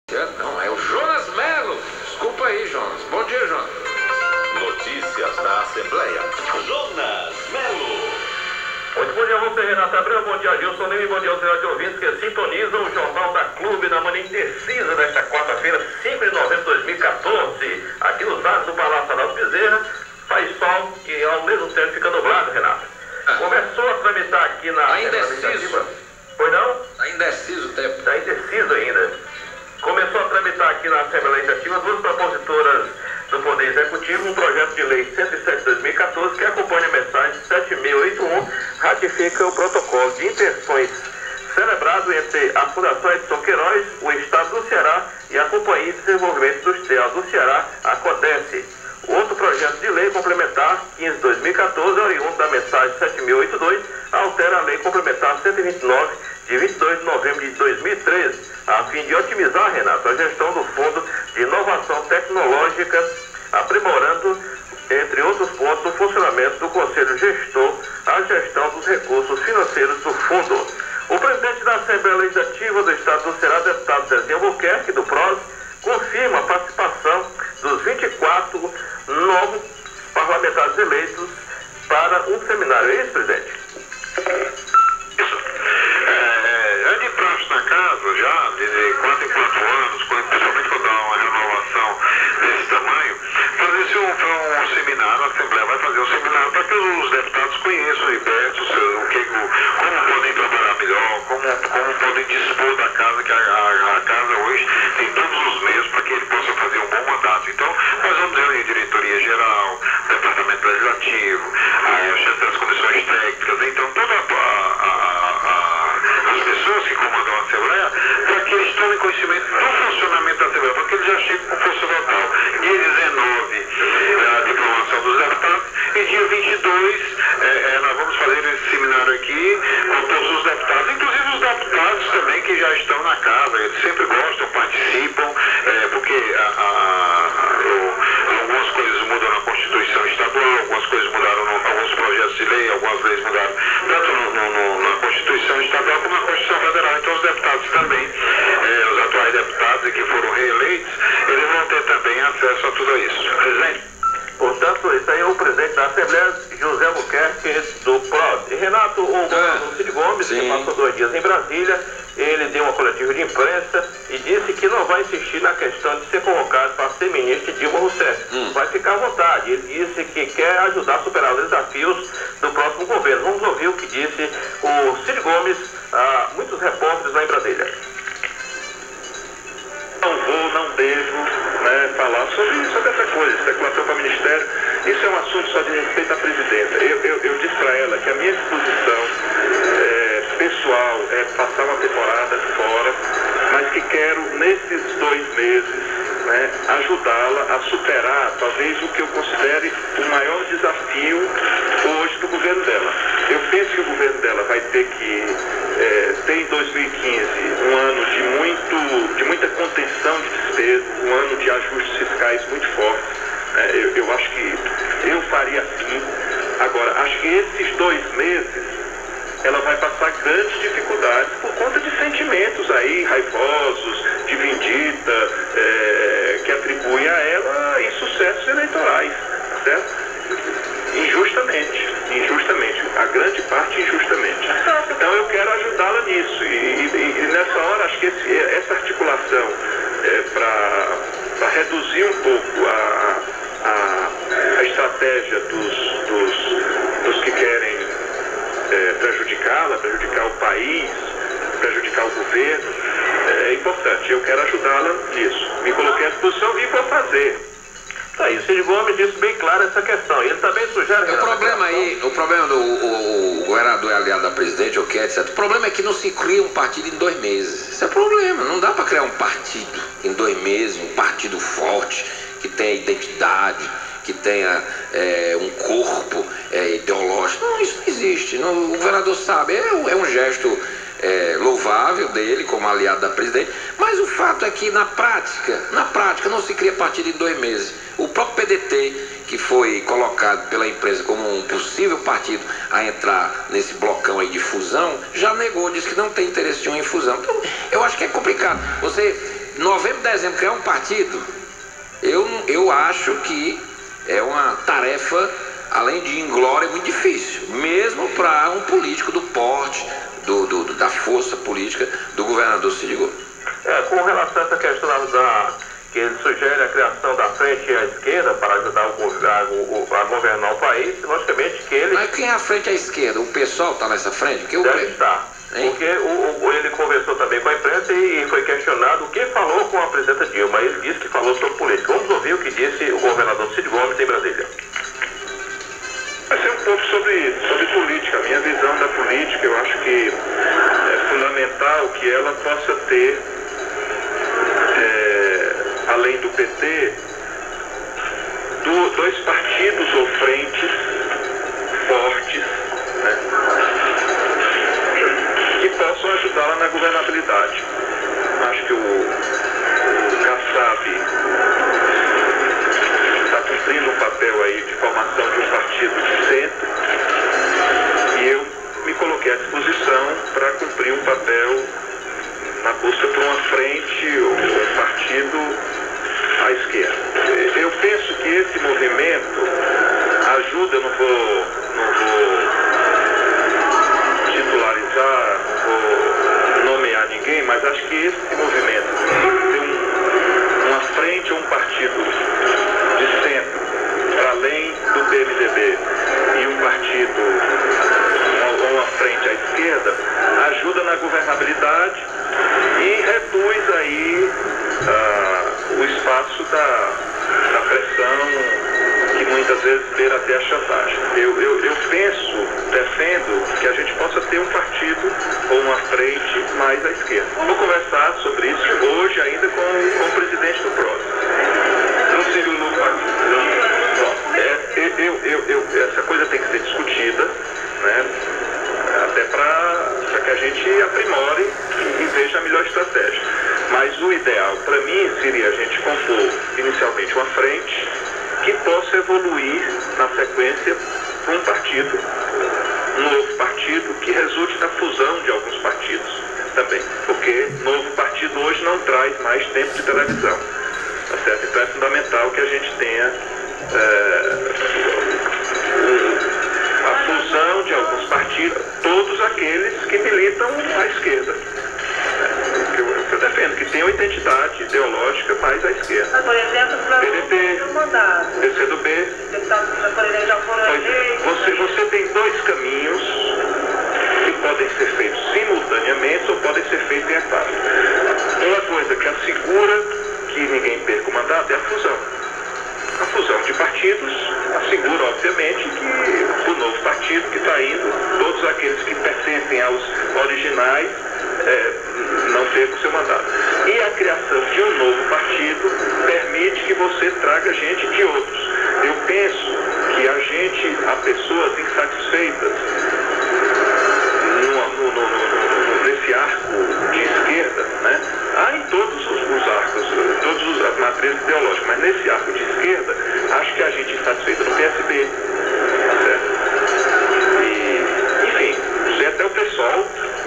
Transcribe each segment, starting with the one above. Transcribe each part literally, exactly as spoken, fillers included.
Não, é o Jonas Melo. Desculpa aí, Jonas. Bom dia, Jonas. Notícias da Assembleia. Jonas Melo. Muito bom dia a você, Renato Abreu. Bom dia, Gilson Lima. E bom dia aos senhores ouvintes que sintonizam o Jornal da Clube na manhã indecisa desta quarta-feira, cinco de novembro de dois mil e quatorze. Aqui nos ares do Palácio Adalto Bezerra, faz sol e ao mesmo tempo fica nublado, Renato. Ah. Começou a tramitar aqui na... Ainda é indeciso. Foi não? Ainda é indeciso o tempo. Está indeciso ainda. Começou a tramitar aqui na Assembleia Legislativa duas propositoras do Poder Executivo um projeto de lei cento e sete de dois mil e quatorze que acompanha a mensagem sete mil e oitenta e um, ratifica o protocolo de intenções celebrado entre a Fundação Edson Queiroz, o Estado do Ceará e a Companhia de Desenvolvimento Industrial do Ceará, a CODESE. O outro projeto de lei complementar quinze de dois mil e quatorze, oriundo da mensagem sete mil e oitenta e dois, altera a lei complementar cento e vinte e nove, de vinte e dois de novembro de dois mil e treze, a fim de otimizar, Renato, a gestão do Fundo de Inovação Tecnológica, aprimorando, entre outros pontos, o funcionamento do Conselho Gestor, a gestão dos recursos financeiros do Fundo. O presidente da Assembleia Legislativa do Estado do Ceará, deputado Zezinho Albuquerque, do P R O S, confirma a participação dos vinte e quatro novos parlamentares eleitos para um seminário. É isso, presidente? Isso. É, é de praxe na casa já, de quatro em quatro anos, quando, principalmente quando há uma renovação desse tamanho, fazer-se um, um seminário, a Assembleia vai fazer um seminário para que os deputados conheçam de perto o que, como podem trabalhar melhor, como, como podem dispor da casa, que a, a, a casa hoje tem todos os meios para que ele possa fazer um bom mandato. Então, nós vamos reunir diretoria geral, departamento legislativo, a chefe das comissões técnicas, então toda a, a, a, as pessoas que comandam a Assembleia, para que eles tomem conhecimento do funcionamento da Assembleia, para que eles já cheguem com força total. Dia dezenove, a diplomação dos deputados, e dia vinte e dois, é, é, nós vamos fazer esse seminário aqui com todos os deputados, inclusive os deputados também que já estão na casa, eles sempre gostam, participam, é, porque a, a, a, algumas coisas mudam na Constituição Estadual, algumas coisas mudaram, no, alguns projetos de lei, algumas leis mudaram, tanto no, no, no, na Constituição Estadual como na Constituição Federal. Então os deputados também, é, os atuais deputados que foram reeleitos, eles vão ter também acesso a tudo isso. Presidente? Portanto, esse aí é o presidente da Assembleia, José Albuquerque, do P R O S. E Renato, o governador Cid Gomes, Sim. que passou dois dias em Brasília, ele deu uma coletiva de imprensa e disse que não vai insistir na questão de ser convocado para ser ministro de Dilma Rousseff. Hum. Vai ficar à vontade. Ele disse que quer ajudar a superar os desafios do próximo governo. Vamos ouvir o que disse o Cid Gomes a muitos repórteres lá em Brasília. Não vou, não devo né, falar sobre, sobre essa coisa, especulação para o Ministério. Isso é um assunto só de respeito à presidenta. Eu, eu, eu disse para ela que a minha disposição é, pessoal é passar uma temporada fora, mas que quero, nesses dois meses, né, ajudá-la a superar, talvez, o que eu considere o maior desafio hoje do governo dela. Eu penso que o governo dela vai ter que é, ter em dois mil e quinze um ano de, muito, de muita contenção de despesas, um ano de ajustes fiscais muito fortes. Né? Eu, eu acho que eu faria assim. Agora, acho que esses dois meses ela vai passar grandes dificuldades por conta de sentimentos aí raivosos, de vindita, é, que atribuem a ela insucessos eleitorais, certo? Injustamente, injustamente, a grande parte injustamente. Então eu quero ajudá-la nisso e, e, e nessa hora acho que esse, essa articulação é, para reduzir um pouco a, a, a estratégia dos, dos, dos que querem é, prejudicá-la, prejudicar o país, prejudicar o governo, é importante. Eu quero ajudá-la nisso. Me coloquei à disposição e vou fazer. Tá, e o Cid Gomes disse bem claro essa questão. E ele também sugere... O problema aí, o problema do o, o governador é aliado da presidente, ou que etcétera. O problema é que não se cria um partido em dois meses. Esse é o problema. Não dá para criar um partido em dois meses, um partido forte, que tenha identidade, que tenha é, um corpo é, ideológico. Não, isso não existe. Não, o governador sabe, é, é um gesto... É, louvável dele como aliado da presidente, mas o fato é que na prática, na prática não se cria partido em dois meses. O próprio P D T, que foi colocado pela empresa como um possível partido a entrar nesse blocão aí de fusão, já negou, disse que não tem interesse nenhum em fusão. Então, eu acho que é complicado. Você novembro, dezembro, criar um partido, eu, eu acho que é uma tarefa, além de inglória, muito difícil, mesmo para um político do porte, do, do, da força política do governador Cid Gomes. É, com relação a essa questão da, que ele sugere a criação da frente à esquerda para ajudar o, a, a governar o país, logicamente que ele... Mas quem é a frente à esquerda? O pessoal está nessa frente? Que deve o... estar. Hein? Porque o, o, ele conversou também com a imprensa e, e foi questionado o que falou com a presidenta Dilma. Ele disse que falou sobre política. Vamos ouvir o que disse o governador Cid Gomes em Brasília. Vai ser um pouco sobre, sobre política. A minha visão da política, eu acho que é fundamental que ela possa ter, é, além do P T, do, dois partidos ou frentes fortes, né, que possam ajudá-la na governabilidade. Acho que o, o Kassab está cumprindo um papel aí de formação de um partido de centro e eu me coloquei à disposição para cumprir um papel na busca por uma frente ou um partido à esquerda. Eu penso que esse movimento ajuda, eu não vou, não vou titularizar, não vou nomear ninguém, mas acho que esse movimento tem um, uma frente ou um partido de centro, para além do P M D B, e um partido ou uma frente à esquerda, ajuda na governabilidade e reduz aí uh, o espaço da, da pressão que muitas vezes beira até a chantagem. Eu, eu, eu penso, defendo que a gente possa ter um partido ou uma frente mais à esquerda. Vou conversar sobre isso hoje ainda com, com o presidente do P R O S. No segundo Bom, é, eu, eu, eu, essa coisa tem que ser discutida, né? Até para que a gente aprimore e, e veja a melhor estratégia. Mas o ideal para mim seria a gente compor inicialmente uma frente que possa evoluir na sequência para um partido, um novo partido que resulte na fusão de alguns partidos também, porque novo partido hoje não traz mais tempo de televisão, tá certo? Então é fundamental que a gente tenha é, a fusão de alguns partidos, todos aqueles que militam à esquerda. Eu, eu defendo que tenha uma identidade ideológica mais à esquerda. Mas, por exemplo, para P D T, P C do B. Você, você tem dois caminhos que podem ser feitos simultaneamente ou podem ser feitos em etapas. Uma coisa que assegura que ninguém perca o mandato é a fusão. A fusão de partidos assegura, obviamente, que o novo partido que está indo, todos aqueles que pertencem aos originais, é, não percam o seu mandato. E a criação de um novo partido permite que você traga gente de outros. Eu penso que a gente, há pessoas insatisfeitas no, no, no, no, nesse arco de esquerda, né? Há em todos os, os arcos, todas as matrizes ideológicas, mas nesse arco de esquerda, acho que a gente insatisfeita no P S B, tá certo? E, enfim, sei até o pessoal.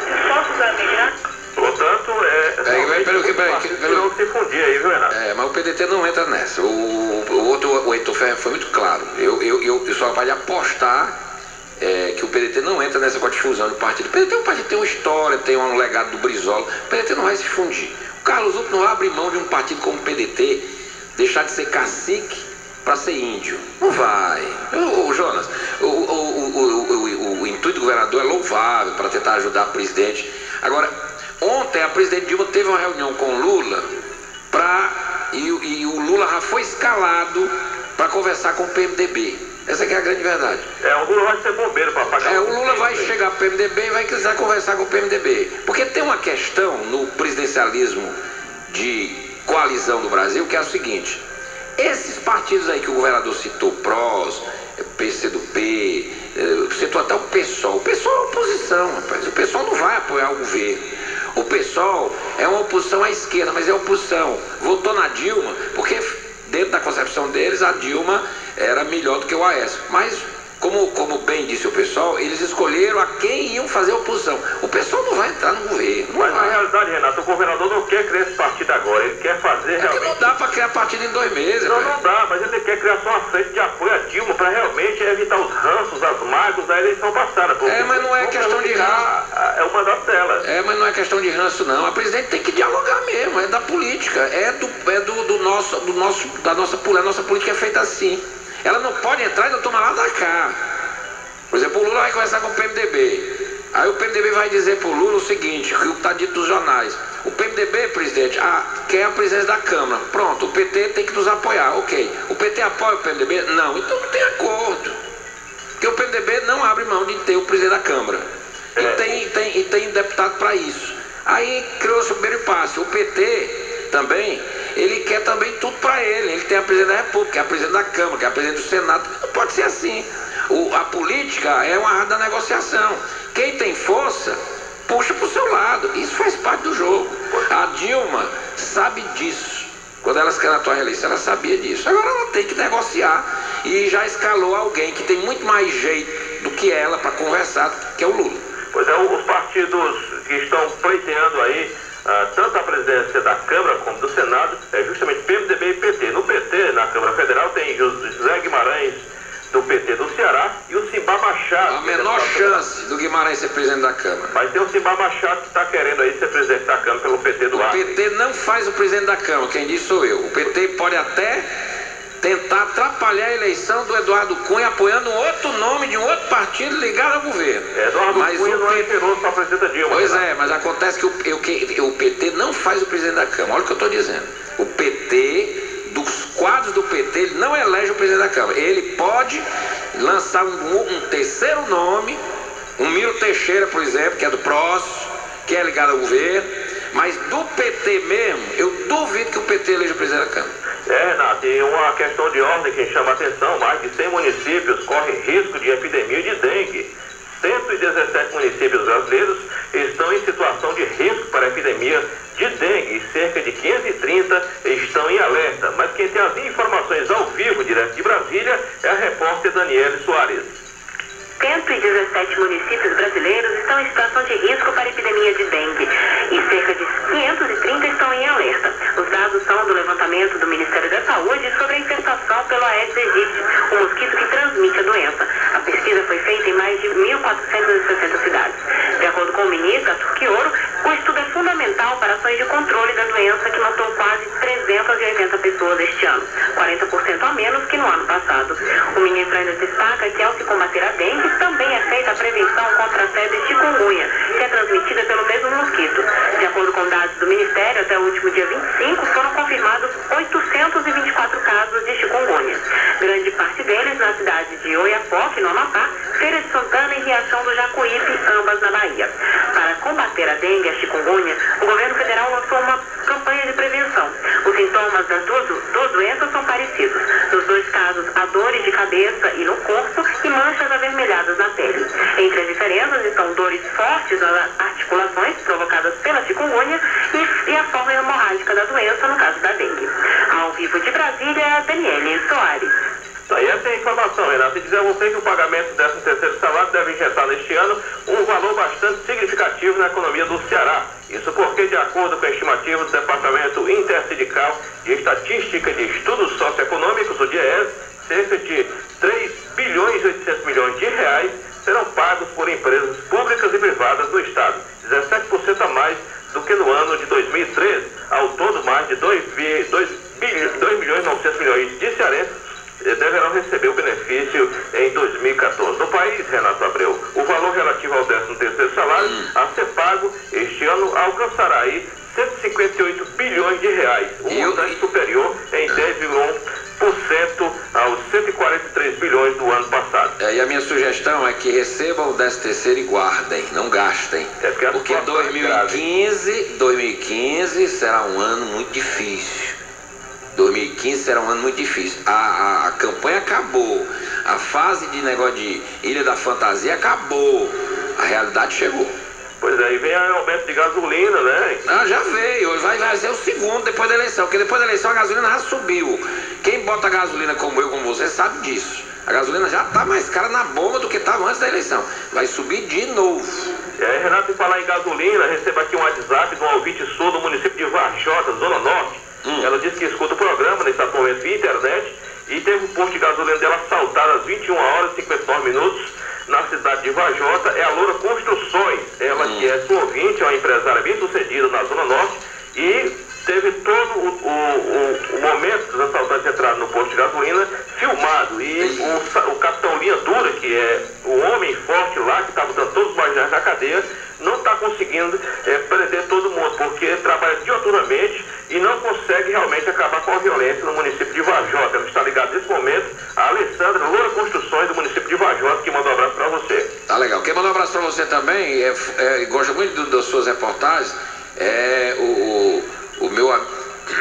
Portanto, é... Peraí, peraí, peraí, peraí, que peraí. não se fundir aí, viu, Renato? É, mas o P D T não entra nessa. O, o outro, o Heitor Ferro foi muito claro. Eu, eu, eu, eu sou capaz de apostar é, que o P D T não entra nessa com a difusão de partido. O P D T é um partido que tem uma história, tem um legado do Brizola. O P D T não vai se fundir. O Carlos Outro não abre mão de um partido como o P D T, deixar de ser cacique para ser índio. Não vai. O, o Jonas, o, o, o, o, o, o intuito do governador é louvável para tentar ajudar o presidente. Agora, ontem a presidente Dilma teve uma reunião com o Lula pra, e, e o Lula já foi escalado para conversar com o P M D B. Essa aqui é a grande verdade. É, o Lula vai ser bombeiro para pagar. É, o Lula vai chegar para o P M D B e vai quiser conversar com o P M D B. Porque tem uma questão no presidencialismo de coalizão do Brasil que é o seguinte: esses partidos aí que o governador citou, P R O S, P C do B, citou até o PSOL. O PSOL é oposição, rapaz. O PSOL não vai apoiar o governo. O PSOL é uma oposição à esquerda, mas é oposição. Votou na Dilma porque, dentro da concepção deles, a Dilma era melhor do que o Aécio. Mas como, como bem disse o pessoal, eles escolheram a quem iam fazer oposição. O pessoal não vai entrar no governo. Mas na realidade, Renato, o governador não quer criar esse partido agora, ele quer fazer é realmente... que não dá para criar partido em dois meses. Não, velho. não dá, mas ele quer criar só uma frente de apoio a Dilma para realmente evitar os ranços, as mágoas da eleição passada. É, mas não é questão de ranço. É o mandato dela. É, mas não é questão de ranço, não. A presidente tem que dialogar mesmo, é da política, é do, é do, do nosso, do nosso, da nossa, a nossa política é feita assim. Ela não pode entrar e não tomar lá da cá. Por exemplo, o Lula vai conversar com o P M D B. Aí o P M D B vai dizer pro Lula o seguinte, que está dito nos jornais. O P M D B, presidente, ah, quer a presença da Câmara. Pronto, o P T tem que nos apoiar. Ok. O P T apoia o P M D B? Não. Então não tem acordo. Porque o P M D B não abre mão de ter o presidente da Câmara. E tem, tem, e tem deputado para isso. Aí criou-se o primeiro impasse. O P T também, ele quer também tudo para ele. Ele tem a presidente da República, é a presidente da Câmara, que é a presidente do Senado. Não pode ser assim. O, a política é uma arte da negociação. Quem tem força, puxa para o seu lado. Isso faz parte do jogo. A Dilma sabe disso. Quando ela se candidatou à reeleição, ela sabia disso. Agora ela tem que negociar e já escalou alguém que tem muito mais jeito do que ela para conversar, que é o Lula. Pois é, os partidos que estão pleiteando aí, ah, tanto a presidência da Câmara como do Senado, é justamente P M D B e P T. No P T, na Câmara Federal, tem José Guimarães, do P T do Ceará, e o Simba Machado. A menor chance do Guimarães ser presidente da Câmara. Mas tem o Simba Machado que está querendo aí ser presidente da Câmara pelo P T do Acre. O P T não faz o presidente da Câmara, quem diz sou eu. O P T pode até tentar atrapalhar a eleição do Eduardo Cunha apoiando um outro nome de um outro partido ligado ao governo. É, Eduardo mas Cunha o não P... é cheiroso para a presidenta Dilma. Pois né? é, mas acontece que o, eu, que o P T não faz o presidente da Câmara. Olha o que eu estou dizendo. O P T, dos quadros do P T, ele não elege o presidente da Câmara. Ele pode lançar um, um terceiro nome, um Miro Teixeira, por exemplo, que é do P R O S, que é ligado ao governo, mas do P T mesmo, eu duvido que o P T eleja o presidente da Câmara. É, Renato, e uma questão de ordem que chama a atenção, mais de cem municípios correm risco de epidemia de dengue. cento e dezessete municípios brasileiros estão em situação de risco para a epidemia de dengue e cerca de quinhentos e trinta estão em alerta. Mas quem tem as informações ao vivo, direto de Brasília, é a repórter Daniele Soares. cento e dezessete municípios brasileiros estão em situação de risco para a epidemia de dengue e cerca de quinhentos e trinta estão em alerta. Os dados são do levantamento do Ministério da Saúde sobre a infestação pelo Aedes aegypti, o mosquito que transmite a doença. A pesquisa foi feita em mais de mil quatrocentas e sessenta cidades. De acordo com o ministro Arthur Quioro, o estudo é fundamental para ações de controle da doença que matou quase trezentas e oitenta pessoas este ano, quarenta por cento a menos que no ano passado. O ministro ainda destaca que ao se combater a dengue, também é feita a prevenção contra a febre chikungunya, que é transmitida pelo mesmo mosquito. De acordo com dados do Ministério, até o último dia vinte e cinco foram confirmados oitocentos e vinte e quatro casos de chikungunya. Grande parte deles na cidade de Oiapoque, no Amapá, Feira de Santana e Riachão do Jacuípe, ambas na Bahia. Para combater a dengue e a chikungunya, o governo federal lançou uma campanha de prevenção. Os sintomas das duas, duas doenças são parecidos. Nos dois casos, há dores de cabeça e no corpo e manchas avermelhadas na pele. Entre as diferenças estão dores fortes nas articulações provocadas pela chikungunya e, e a forma hemorrágica da doença, no caso da dengue. Ao vivo de Brasília, Daniele Soares. Aí essa é a informação, Renato. E dizer a você que o pagamento do décimo terceiro salário deve injetar neste ano um valor bastante significativo na economia do Ceará. Isso porque, de acordo com a estimativa do Departamento Intersindical de Estatística e de Estudos Socioeconômicos, o DIEESE, cerca de três bilhões e oitocentos milhões de reais serão pagos por empresas públicas e privadas do Estado, dezessete por cento a mais do que no ano de dois mil e treze. Ao todo, mais de dois milhões e novecentos milhões de cearenses deverão receber o benefício em dois mil e quatorze. No país, Renato Abreu, o valor relativo ao décimo terceiro salário a ser pago este ano alcançará aí cento e cinquenta e oito bilhões de reais, um montante superior em dez vírgula um por cento aos cento e quarenta e três bilhões do ano passado. É, e a minha sugestão é que recebam o décimo terceiro e guardem, não gastem. É porque porque dois mil e quinze, dois mil e quinze será um ano muito difícil. dois mil e quinze será um ano muito difícil. A, a, a campanha acabou. A fase de negócio de Ilha da Fantasia acabou. A realidade chegou. Pois é, e vem o aumento de gasolina, né? Ah, já veio. Vai, vai ser o segundo depois da eleição. Porque depois da eleição a gasolina já subiu. Quem bota gasolina como eu, como você, sabe disso. A gasolina já está mais cara na bomba do que estava antes da eleição. Vai subir de novo. É, Renato, em falar em gasolina, receba aqui um WhatsApp de um ouvinte sul do município de Varjota, Zona Norte. Hum. Ela disse que escuta o programa nesse atualmente via internet e teve um posto de gasolina dela assaltado às vinte e uma horas e cinquenta e nove minutos na cidade de Varjota. É a Loura Construções. Ela hum. que é sua ouvinte, é uma empresária bem sucedida na Zona Norte e teve todo o, o, o, o momento dos assaltantes entrarem no posto de gasolina filmado. E o, o capitão Linha Dura, que é o homem forte lá, que está botando todos os marginais na cadeia, não está conseguindo é, prender todo mundo, porque trabalha dioturnamente e não consegue realmente acabar com a violência no município de Varjota. Ela está ligada nesse momento a Alessandra Loura Construções, do município de Varjota, que manda um abraço para você. Tá legal. Quem manda um abraço para você também, é, é, gosta muito do, das suas reportagens, é o... o... O meu amigo.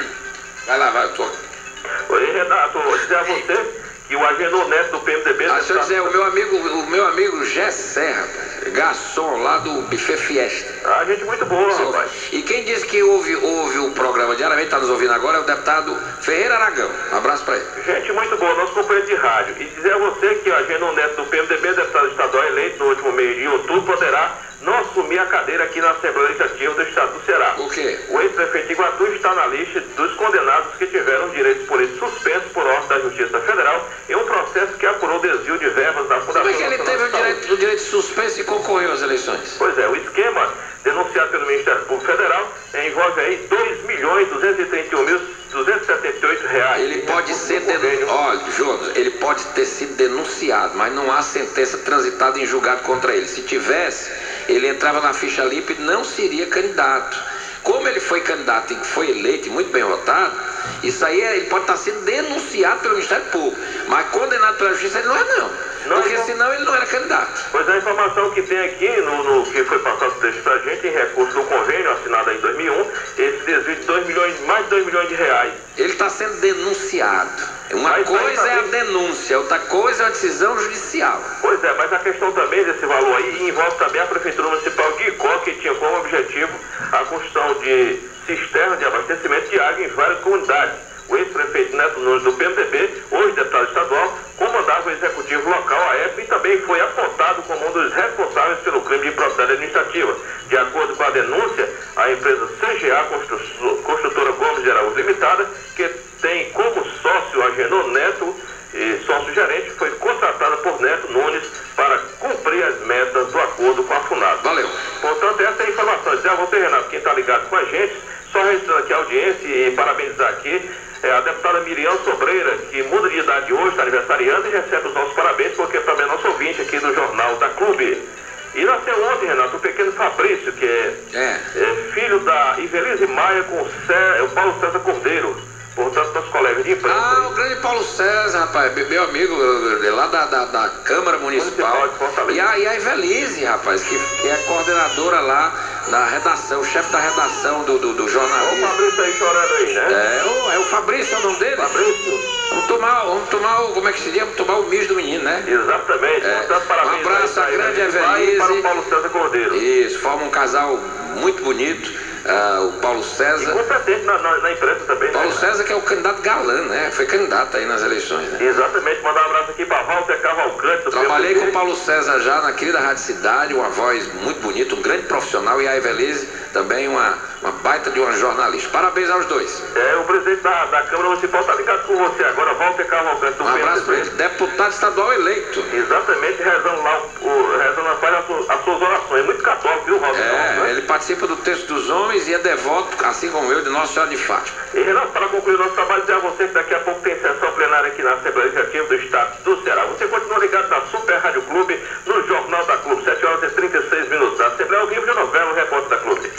Vai lá, vai, tô. Oi, Renato, vou dizer a você que o Agenor Neto do P M D B. Ah, deixa eu dizer, o meu amigo, o meu amigo Gessé, rapaz, garçom lá do Buffet Fiesta. Ah, gente muito boa, Sim, rapaz. E quem disse que ouve, ouve o programa diariamente, está nos ouvindo agora, é o deputado Ferreira Aragão. Um abraço para ele. Gente muito boa, nosso companheiro de rádio. E dizer a você que o Agenor Neto do P M D B, deputado estadual eleito no último mês de outubro, poderá não assumir a cadeira aqui na Assembleia Legislativa do Estado do Ceará. O quê? O ex-prefeito de Iguatu está na lista dos condenados que tiveram direitos políticos suspensos por ordem da Justiça Federal em um processo que apurou desvio de verbas da Fundação Como é que ele teve o direito, o direito suspenso e concorreu às eleições? Pois é, o esquema denunciado pelo Ministério Público Federal envolve aí dois milhões duzentos e trinta e um mil duzentos e setenta e oito reais. Ele pode ser denunciado. Olha, Jonas, ele pode ter sido denunciado, mas não há sentença transitada em julgado contra ele. Se tivesse, ele entrava na ficha limpa e não seria candidato. Como ele foi candidato e foi eleito e muito bem votado, isso aí ele pode estar sendo denunciado pelo Ministério Público, mas condenado pela Justiça ele não é não, não porque não... senão ele não era candidato. Pois a informação que tem aqui, no, no que foi passado para a gente, em recurso do convênio assinado em dois mil e um, esse desvio de dois milhões, mais de dois milhões de reais. Ele está sendo denunciado. Uma mas, coisa é a denúncia, outra coisa é a decisão judicial. Pois é, mas a questão também desse valor aí envolve também a Prefeitura Municipal de Icó, que tinha como objetivo a construção de cisternas de abastecimento de água em várias comunidades. O ex-prefeito Neto Nunes do P M D B, hoje deputado estadual, comandava o executivo local à época e também foi apontado como um dos responsáveis pelo crime de improbidade administrativa. De acordo com a denúncia, a empresa C G A Construtora Gomes de Araújo Limitada, que tem como sócio Agenor Neto e sócio-gerente, foi contratada por Neto Nunes para cumprir as metas do acordo com a FUNASA. Valeu. Portanto, essa é a informação. Dizer a você, Renato, quem está ligado com a gente, só registrando aqui a audiência e parabenizar aqui é a deputada Miriam Sobreira, que muda de idade hoje, está aniversariando e recebe os nossos parabéns, porque também é nosso ouvinte aqui do Jornal da Clube. E nasceu ontem, Renato, o pequeno Fabrício, que é, é. é filho da Ivelise Maia com o, Cé, o Paulo César Cordeiro. Portanto, nossos colegas de imprensa. Ah, o grande Paulo César, rapaz, meu amigo lá da, da, da Câmara Municipal. Municipal e, a, e a Ivelise, rapaz, que, que é coordenadora lá da redação, o chefe da redação do, do, do jornalismo. O Fabrício aí chorando aí, né? É, o, é o Fabrício, é o nome dele? Fabrício. Vamos tomar, vamos tomar o, como é que se diz? Vamos tomar o mijo do menino, né? Exatamente. É. Portanto, parabéns. Um abraço à grande Ivelise. Para o Paulo César Cordeiro. Isso, forma um casal muito bonito. Uh, o Paulo César. E competente na, na, na imprensa também. Paulo né? César, que é o candidato galã, né? Foi candidato aí nas eleições, né? Exatamente. Mandar um abraço aqui para Walter Cavalcante. Do Trabalhei com o Paulo César já na querida Rádio Cidade, uma voz muito bonita, um grande profissional, e a Ivelise também uma, uma baita de uma jornalista. Parabéns aos dois. É, o presidente da, da Câmara Municipal está ligado com você agora, Walter Cavalcante. Do um abraço para ele, deputado estadual eleito. Exatamente, rezando lá, o, rezando lá, faz as suas, as suas orações. É muito católico, viu, Walter? É, né? Ele participa do Texto dos Homens e é devoto, assim como eu, de Nossa Senhora de Fátima. E, Renato, para concluir o nosso trabalho, dizer a você que daqui a pouco tem sessão plenária aqui na Assembleia Legislativa do Estado do Ceará. Você continua ligado na Super Rádio Clube, no Jornal da Clube, sete horas e trinta e seis minutos. A Assembleia ao vivo de novela, o repórter da Clube.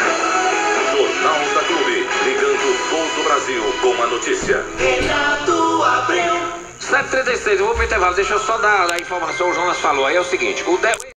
Jornal da Clube, ligando todo o Brasil com a notícia. Renato Abreu. sete e trinta e seis, eu vou para o intervalo, deixa eu só dar a informação, o Jonas falou aí, é o seguinte, o de...